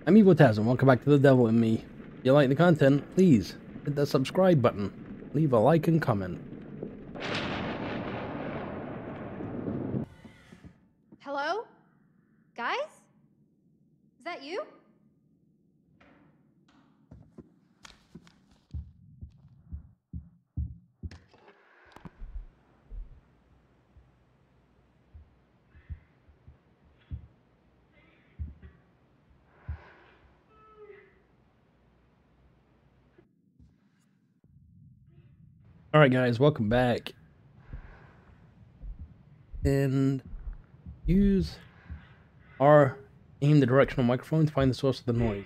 I'm EvoTaz and welcome back to The Devil in Me. If you like the content, please hit that subscribe button, leave a like and comment. Hello? Guys? Is that you? Alright guys, welcome back. And use R, aim the directional microphone to find the source of the noise.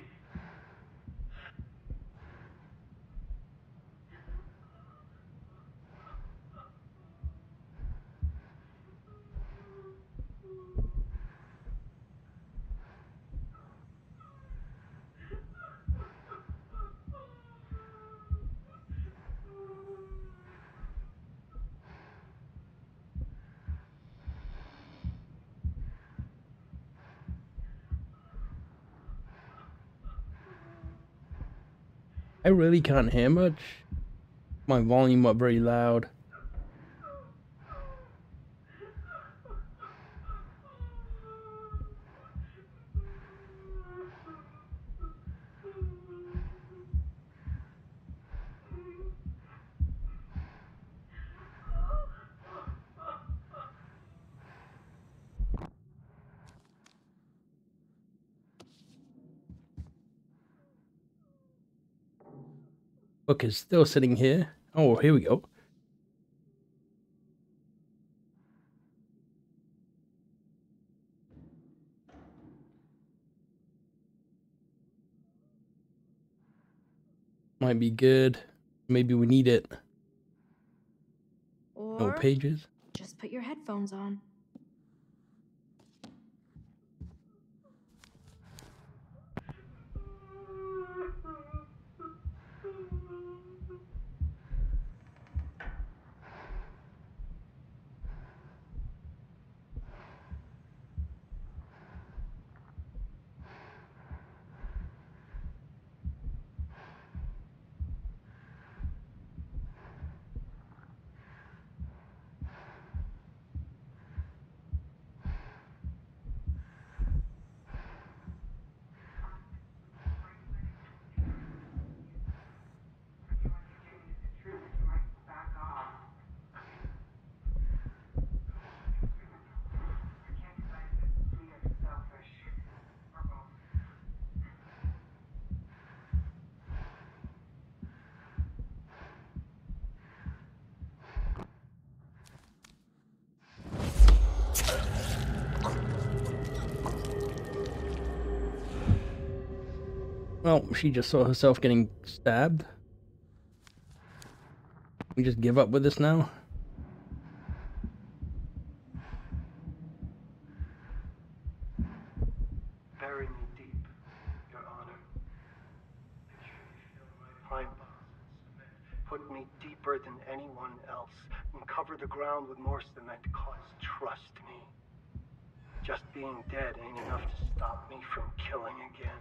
I really can't hear much. My volume up very loud. Book is still sitting here. Oh, here we go. Might be good. Maybe we need it. No Or pages. just put your headphones on. Well, she just saw herself getting stabbed. We just give up with this now? Bury me deep, Your Honor. Fine. Put me deeper than anyone else and cover the ground with more cement, cause trust me. Just being dead ain't enough to stop me from killing again.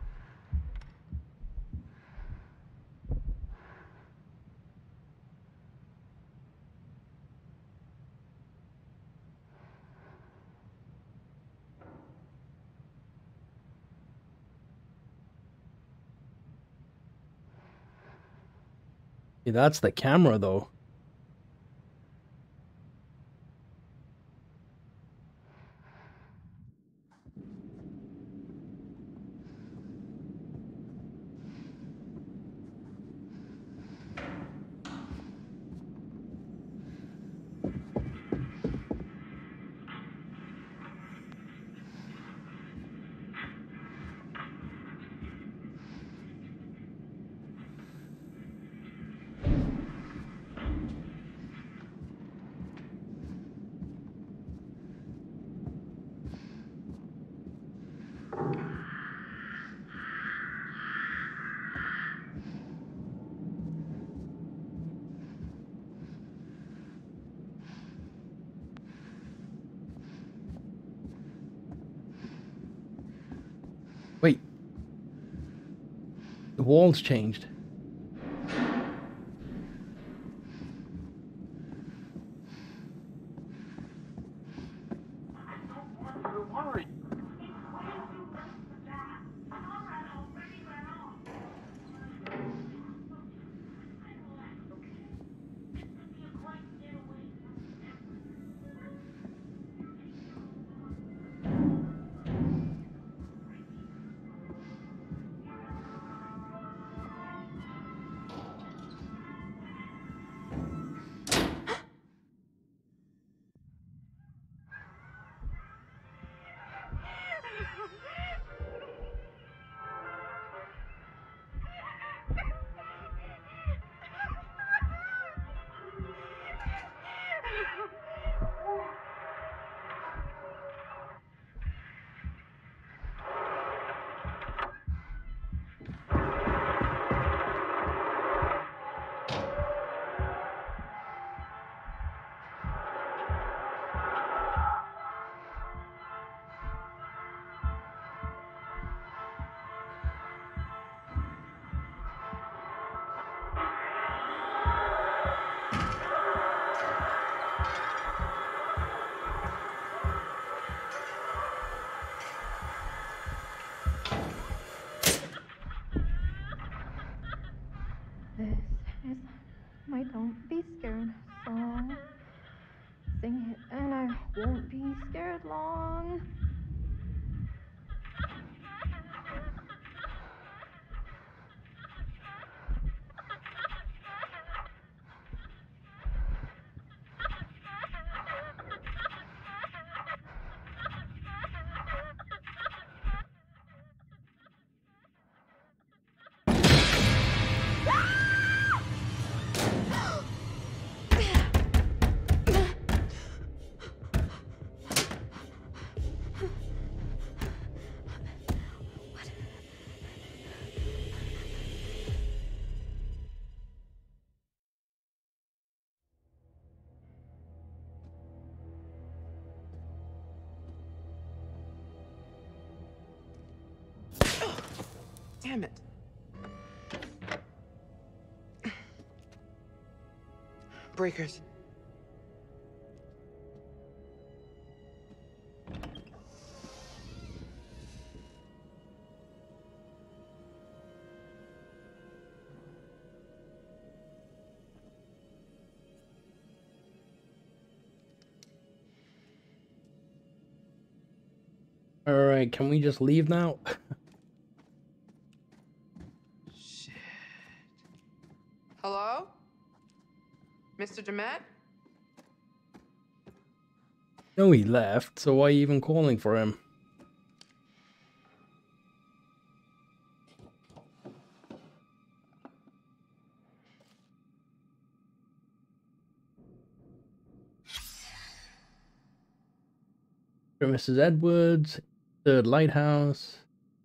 See, that's the camera though. Wait. walls changed. This is my Don't Be Scared song. Sing it and I won't be scared long. Damn it. Breakers. Alright, can we just leave now? Shit. Hello? Mr. Demet? No, he left, so why are you even calling for him? For Mrs. Edwards, third lighthouse.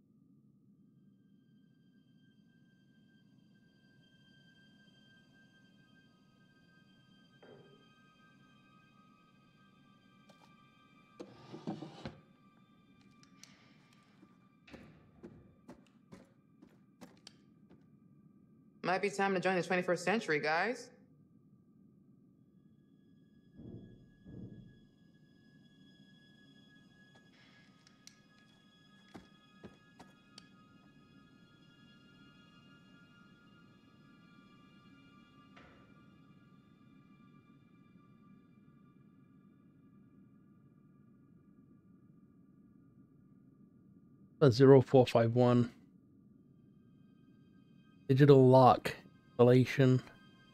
Might be time to join the 21st century, guys. That's 0451. Digital lock installation.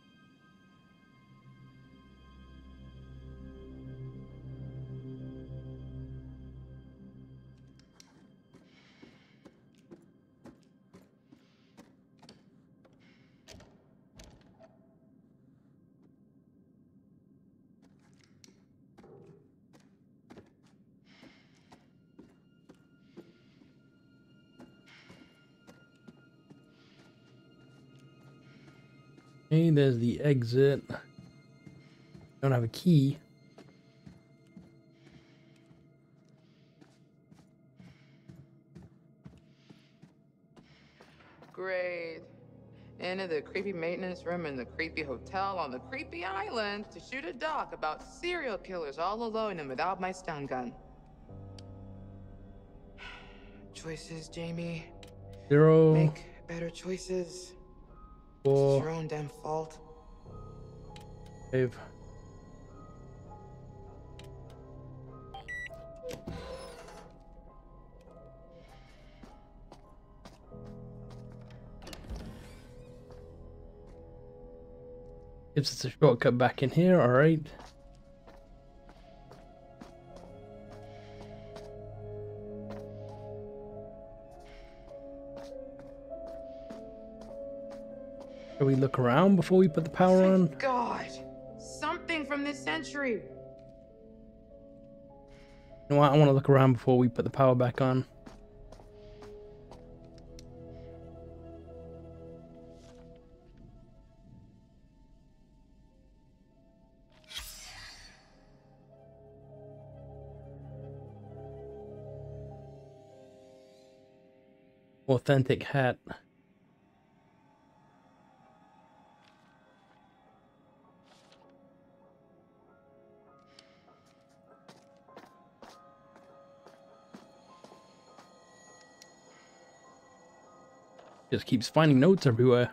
Okay, there's the exit. Don't have a key. Great. Into the creepy maintenance room in the creepy hotel on the creepy island to shoot a doc about serial killers all alone and without my stun gun. Choices, Jamie. 0, Make better choices. This is 4, your own damn fault. 5. Gives us a shortcut back in here, alright. Shall we look around before we put the power on? Thank God. Something from this century. You know what? I want to look around before we put the power back on. Authentic hat. Just keeps finding notes everywhere.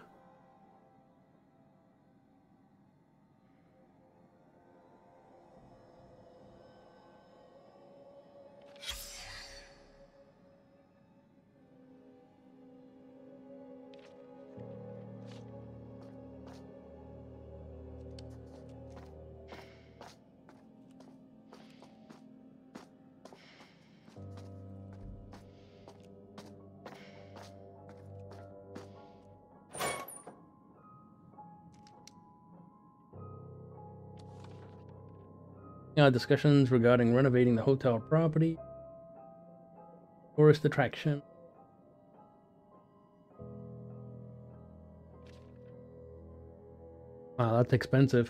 Discussions regarding renovating the hotel property. Tourist attraction. Wow, that's expensive.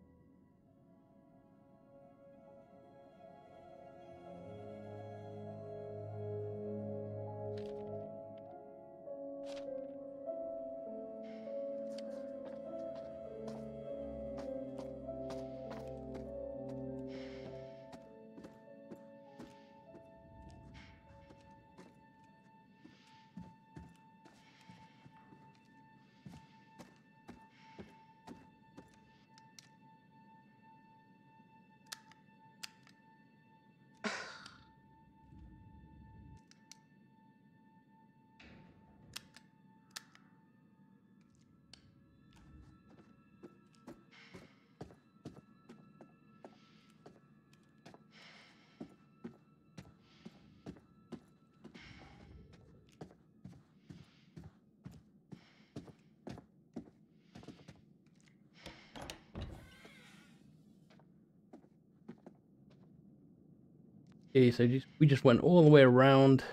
Okay, so we just went all the way around.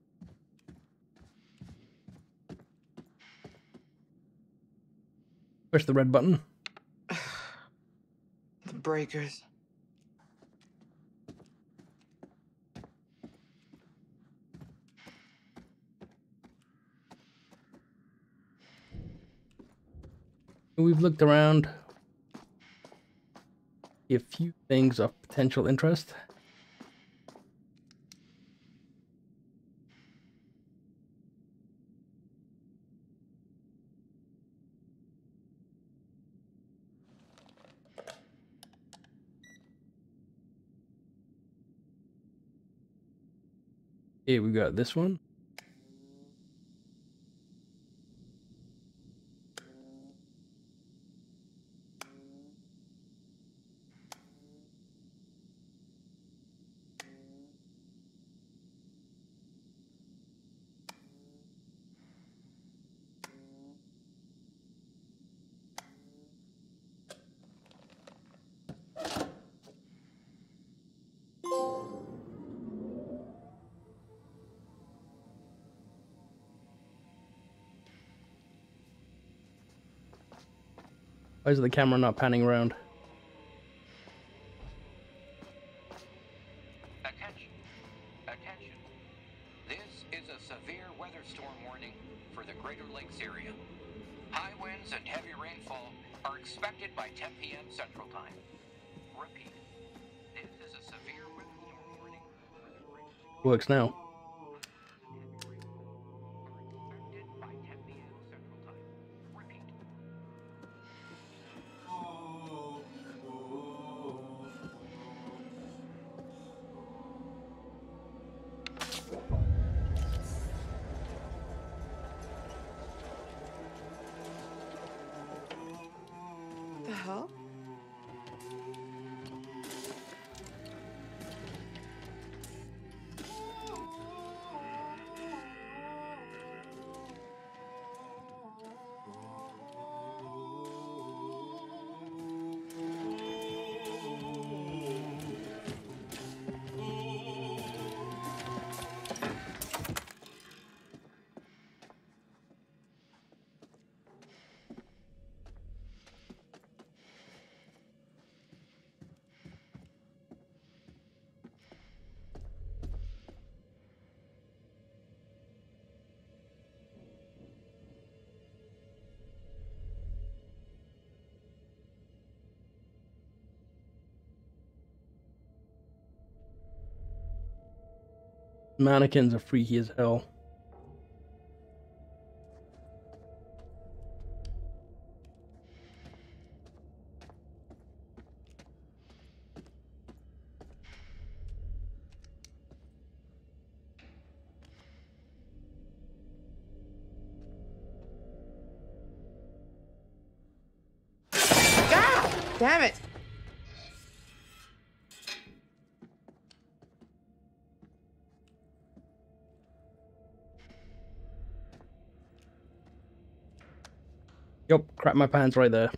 Push the red button. The breakers. We've looked around. See a few things of potential interest. Okay, we got this one. Why is the camera not panning around? Attention. Attention. This is a severe weather storm warning for the Greater Lakes area. High winds and heavy rainfall are expected by 10 p.m. Central Time. Repeat, this is a severe weather storm warning for the Greater Lakes. Works now. Expected by 10 p.m. Central Time. Repeat. The hell? Mannequins are freaky as hell. God damn it! Yup, crap my pants right there.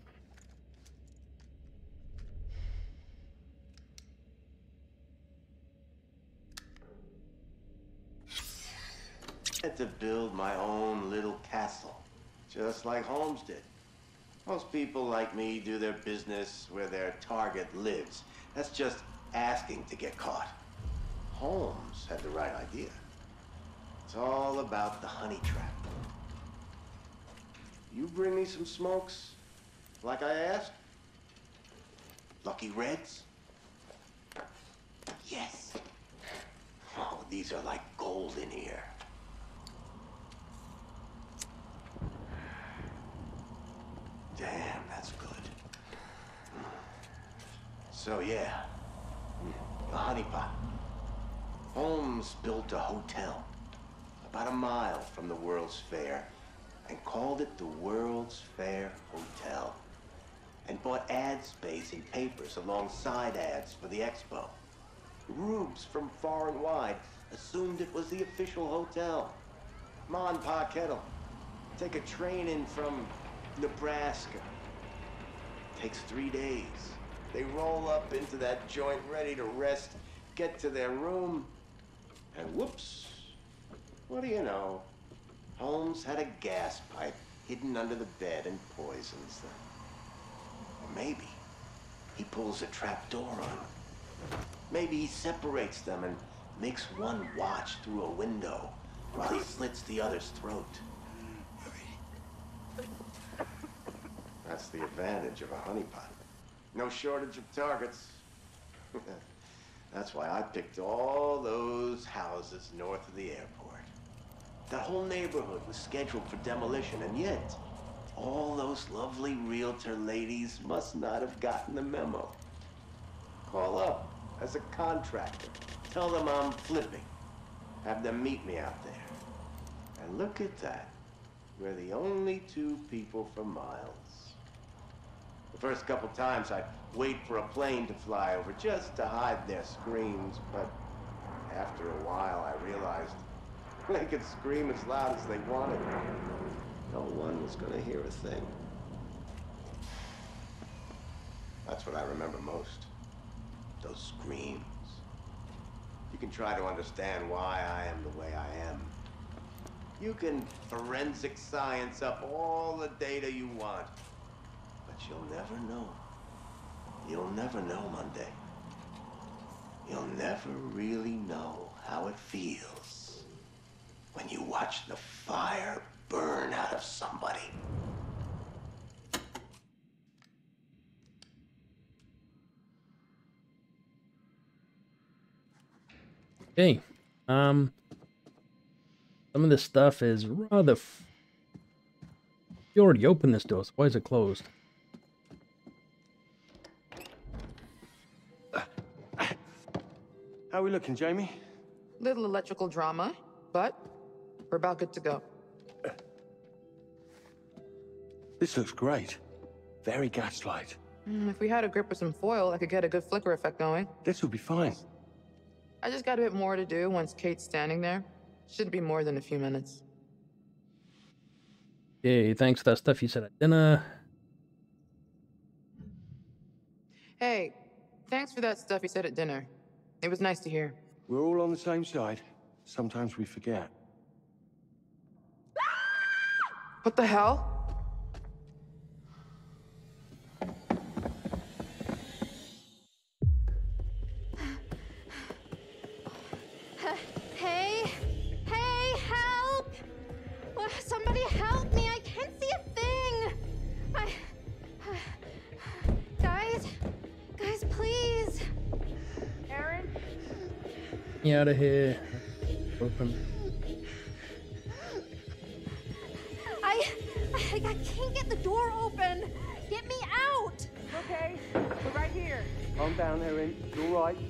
I had to build my own little castle, just like Holmes did. Most people like me do their business where their target lives. That's just asking to get caught. Holmes had the right idea. It's all about the honey trap. You bring me some smokes, like I asked? Lucky Reds? Yes. Oh, these are like gold in here. Damn, that's good. So yeah, a honeypot. Holmes built a hotel about a mile from the World's Fair and called it the World's Fair Hotel, and bought ad space in papers alongside ads for the expo. Rubes from far and wide assumed it was the official hotel. Ma and Pa Kettle take a train in from Nebraska. Takes 3 days. They roll up into that joint ready to rest, get to their room, and whoops, what do you know? Holmes had a gas pipe hidden under the bed and poisons them. Or maybe he pulls a trap door on them. Maybe he separates them and makes one watch through a window while he slits the other's throat. That's the advantage of a honeypot. No shortage of targets. That's why I picked all those houses north of the airport. That whole neighborhood was scheduled for demolition, and yet all those lovely realtor ladies must not have gotten the memo. Call up as a contractor. Tell them I'm flipping. Have them meet me out there. And look at that. We're the only two people for miles. The first couple times I'd wait for a plane to fly over just to hide their screams, but after a while I realized they could scream as loud as they wanted. No one was gonna hear a thing. That's what I remember most. Those screams. You can try to understand why I am the way I am. You can forensic science up all the data you want. But you'll never know. You'll never know, Monday. You'll never really know how it feels when you watch the fire burn out of somebody. Okay. Some of this stuff is rather... You already opened this door, so why is it closed? How are we looking, Jamie? Little electrical drama, but we're about good to go. This looks great. Very gaslight. If we had a grip with some foil, I could get a good flicker effect going. This will be fine. I just got a bit more to do once Kate's standing there. Shouldn't be more than a few minutes. Okay, thanks for that stuff you said at dinner. Hey, thanks for that stuff you said at dinner. It was nice to hear. We're all on the same side. Sometimes we forget. What the hell? Hey! Hey, help! Somebody help me! I can't see a thing! Guys, please! Erin? Get out of here. Open. I can't get the door open! Get me out! Okay, we're right here. Calm down, Erin. You're all right.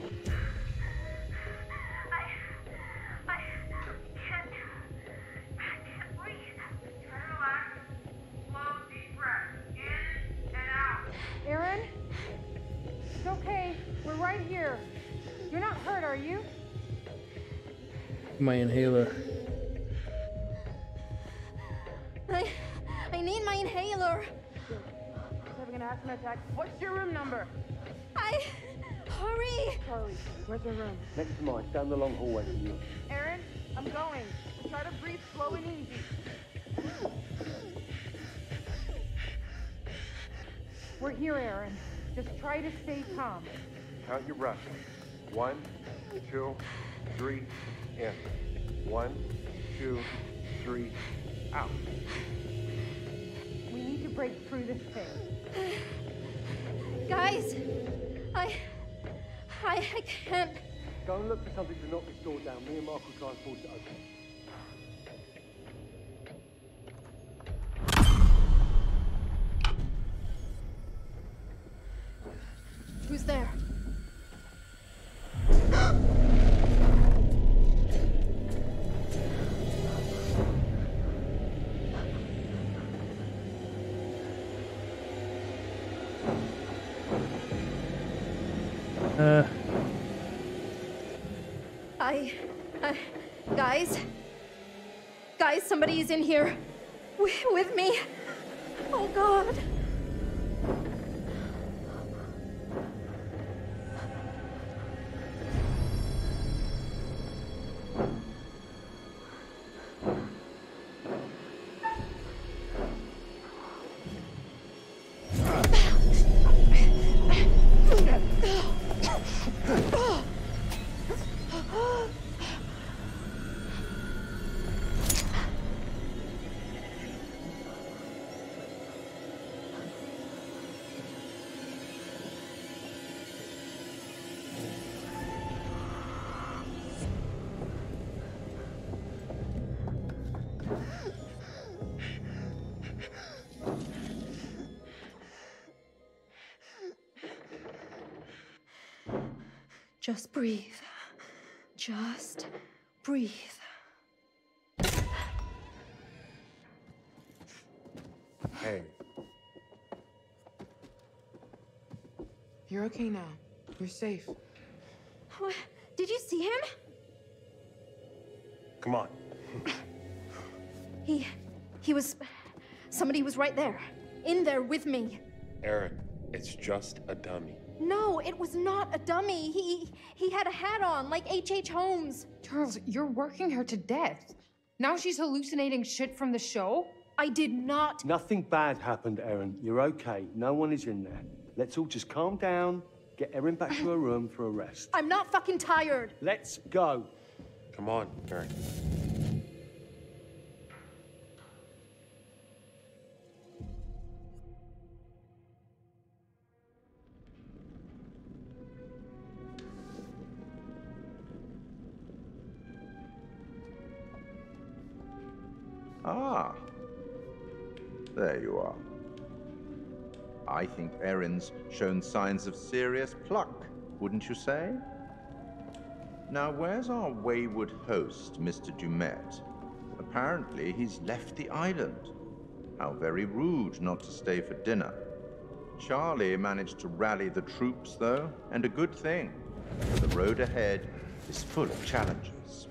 I can't breathe. Try to relax. Slow, deep breath. In and out. Erin? It's okay. We're right here. You're not hurt, are you? My inhaler. I need my inhaler. Having an asthma attack. What's your room number? Hurry! Charlie, where's your room? Next to mine, down the long hallway from you. Erin, I'm going. Try to breathe slow and easy. We're here, Erin. Just try to stay calm. Count your breaths. 1, 2, 3, in. 1, 2, 3, out. We need to break through this thing. Guys, I can't. Go and look for something to knock this door down. Me and Mark will try and force it open. Who's there? Guys, somebody is in here with me. Oh, God. Just breathe. Just breathe. Hey. You're okay now. You're safe. What? Did you see him? Come on. He was... Somebody was right there. In there with me. Erin, it's just a dummy. No, it was not a dummy. He had a hat on, like H.H. Holmes. Charles, you're working her to death. Now she's hallucinating shit from the show? I did not. Nothing bad happened, Erin. You're okay. No one is in there. Let's all just calm down, get Erin back to her room for a rest. I'm not fucking tired. Let's go. Come on, Erin. Ah, there you are. I think Erin's shown signs of serious pluck, wouldn't you say? Now, where's our wayward host, Mr. Dumet? Apparently, he's left the island. How very rude not to stay for dinner. Charlie managed to rally the troops, though, and a good thing, for the road ahead is full of challenges.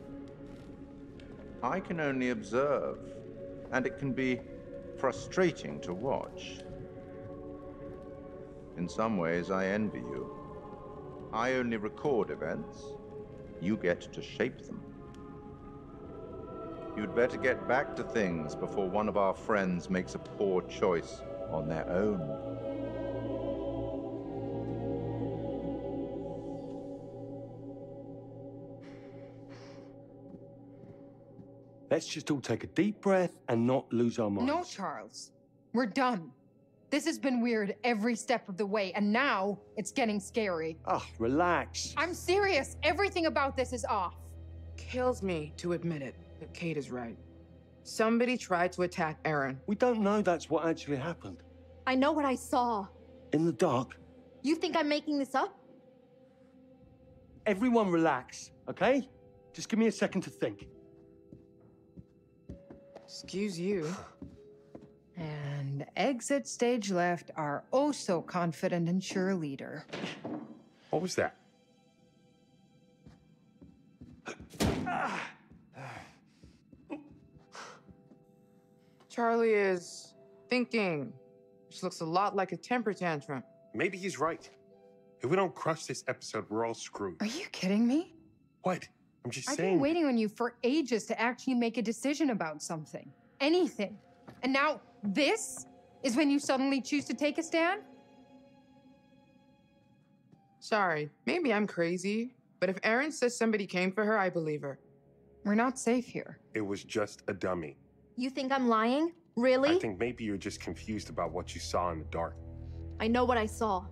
I can only observe, and it can be frustrating to watch. In some ways, I envy you. I only record events. You get to shape them. You'd better get back to things before one of our friends makes a poor choice on their own. Let's just all take a deep breath and not lose our minds. No, Charles. We're done. This has been weird every step of the way, and now it's getting scary. Ah, relax. I'm serious. Everything about this is off. Kills me to admit it, but Kate is right. Somebody tried to attack Erin. We don't know that's what actually happened. I know what I saw. In the dark. You think I'm making this up? Everyone relax, okay? Just give me a second to think. Excuse you. And exit stage left, our oh so confident and sure leader. What was that? Charlie is thinking, which looks a lot like a temper tantrum. Maybe he's right. If we don't crush this episode, we're all screwed. Are you kidding me? What? I'm just I've saying. been waiting on you for ages to actually make a decision about something. Anything. And now this is when you suddenly choose to take a stand? Sorry, maybe I'm crazy, but if Erin says somebody came for her, I believe her. We're not safe here. It was just a dummy. You think I'm lying? Really? I think maybe you're just confused about what you saw in the dark. I know what I saw.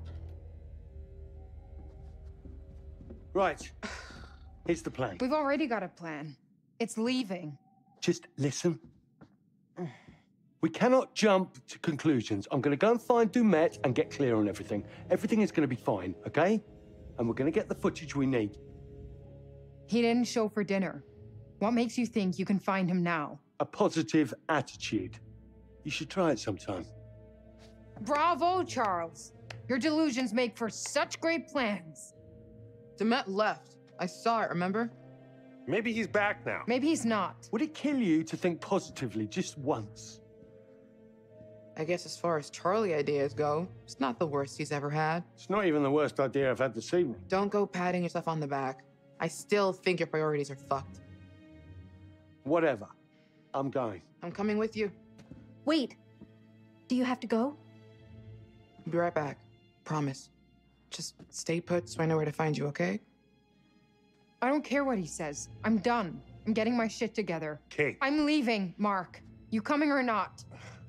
Right. Here's the plan. We've already got a plan. It's leaving. Just listen. We cannot jump to conclusions. I'm going to go and find Dumet and get clear on everything. Everything is going to be fine, okay? And we're going to get the footage we need. He didn't show for dinner. What makes you think you can find him now? A positive attitude. You should try it sometime. Bravo, Charles. Your delusions make for such great plans. Demet left. I saw it, remember? Maybe he's back now. Maybe he's not. Would it kill you to think positively just once? I guess as far as Charlie ideas go, it's not the worst he's ever had. It's not even the worst idea I've had this evening. Don't go patting yourself on the back. I still think your priorities are fucked. Whatever. I'm going. I'm coming with you. Wait. Do you have to go? I'll be right back. Promise. Just stay put so I know where to find you, okay? I don't care what he says. I'm done. I'm getting my shit together. Kate. I'm leaving, Mark. You coming or not?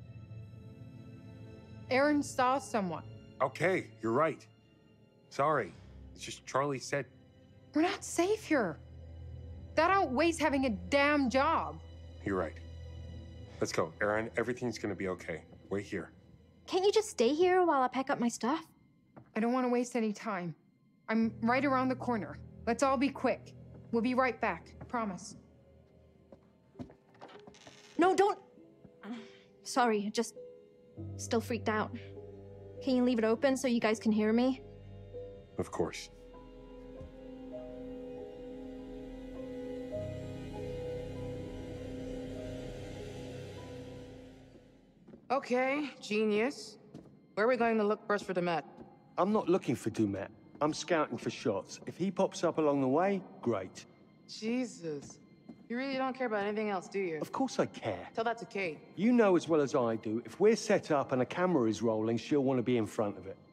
Erin saw someone. Okay, you're right. Sorry. It's just Charlie said. We're not safe here. That outweighs having a damn job. You're right. Let's go. Erin, everything's gonna be okay. Wait here. Can't you just stay here while I pack up my stuff? I don't want to waste any time. I'm right around the corner. Let's all be quick. We'll be right back. Promise. No, don't. Sorry, just still freaked out. Can you leave it open so you guys can hear me? Of course. Okay, genius. Where are we going to look first for Demet? I'm not looking for Dumet. I'm scouting for shots. If he pops up along the way, great. Jesus. You really don't care about anything else, do you? Of course I care. Tell that to Kate. You know as well as I do, if we're set up and a camera is rolling, she'll want to be in front of it.